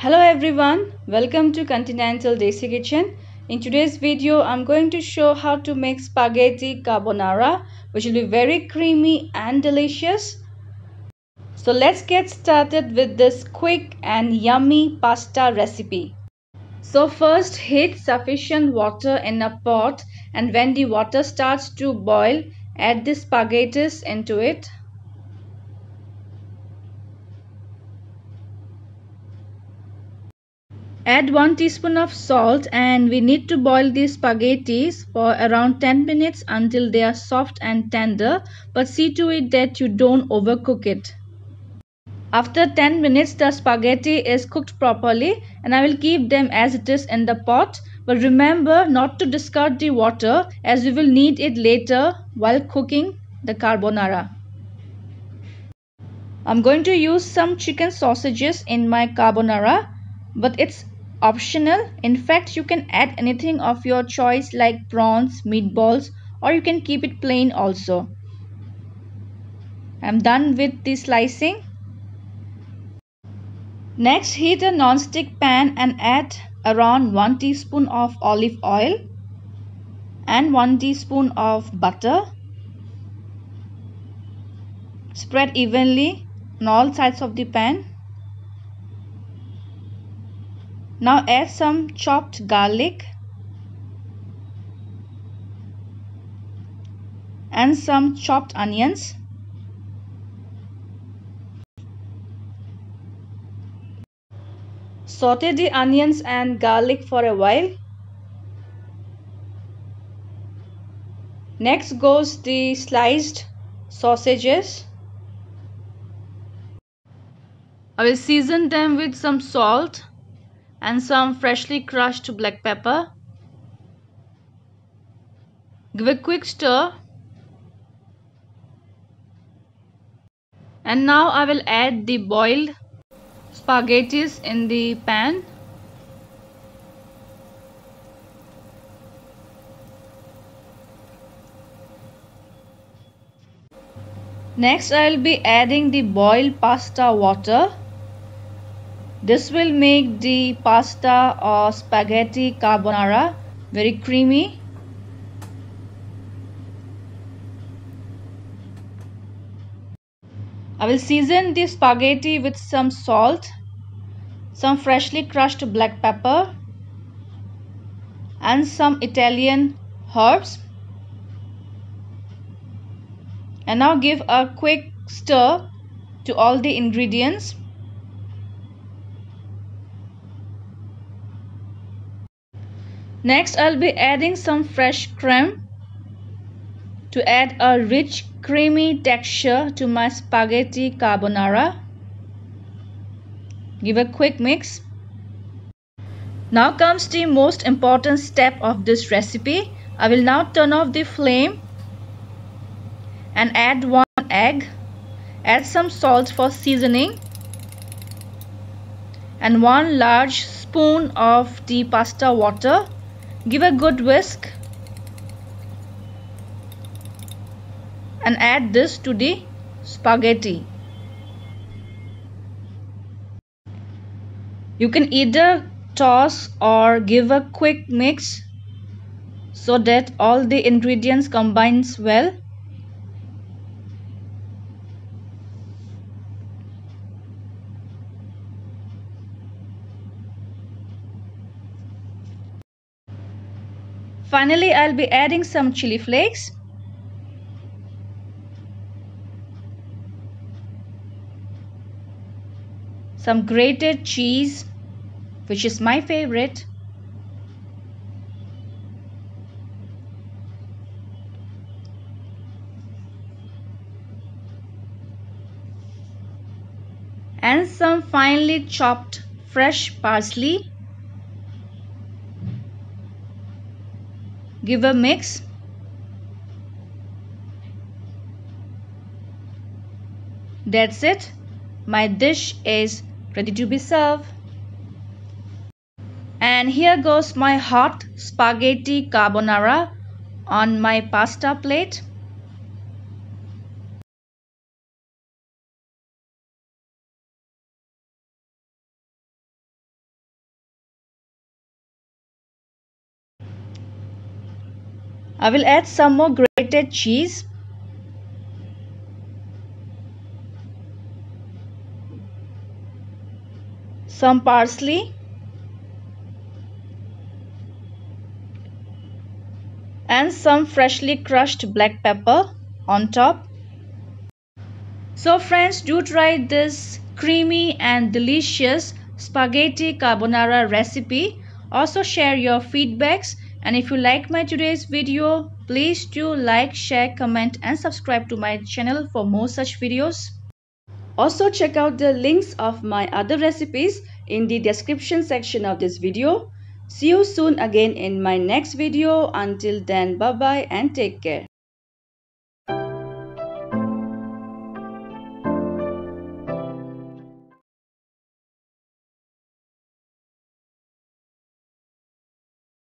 Hello everyone, welcome to Continental Desi Kitchen. In today's video, I'm going to show how to make spaghetti carbonara, which will be very creamy and delicious. So let's get started with this quick and yummy pasta recipe. So first heat sufficient water in a pot, and when the water starts to boil, add the spaghettis into it. Add 1 teaspoon of salt, and we need to boil these spaghettis for around 10 minutes until they are soft and tender, but see to it that you don't overcook it. After 10 minutes the spaghetti is cooked properly, and I will keep them as it is in the pot, but remember not to discard the water as we will need it later while cooking the carbonara. I'm going to use some chicken sausages in my carbonara, but it's optional. In fact, you can add anything of your choice like prawns, meatballs, or you can keep it plain also. I'm done with the slicing. Next, heat a non-stick pan and add around 1 teaspoon of olive oil and 1 teaspoon of butter. Spread evenly on all sides of the pan. Now add some chopped garlic and some chopped onions. Saute the onions and garlic for a while. Next goes the sliced sausages. I will season them with some salt and some freshly crushed black pepper. Give a quick stir. And now I will add the boiled spaghettis in the pan. Next I will be adding the boiled pasta water. This will make the pasta or spaghetti carbonara very creamy. I will season the spaghetti with some salt, some freshly crushed black pepper, and some Italian herbs. And now give a quick stir to all the ingredients. Next, I'll be adding some fresh cream to add a rich, creamy texture to my spaghetti carbonara. Give a quick mix. Now comes the most important step of this recipe. I will now turn off the flame and add 1 egg. Add some salt for seasoning and 1 large spoon of the pasta water. Give a good whisk and add this to the spaghetti. You can either toss or give a quick mix so that all the ingredients combines well. Finally, I'll be adding some chili flakes. Some grated cheese, which is my favorite. And some finely chopped fresh parsley. Give a mix. That's it. My dish is ready to be served. And here goes my hot spaghetti carbonara on my pasta plate. I will add some more grated cheese, some parsley, and some freshly crushed black pepper on top. So friends, do try this creamy and delicious spaghetti carbonara recipe. Also share your feedbacks, and if you like my today's video, please do like, share, comment and subscribe to my channel for more such videos. Also check out the links of my other recipes in the description section of this video. See you soon again in my next video. Until then, bye bye and take care.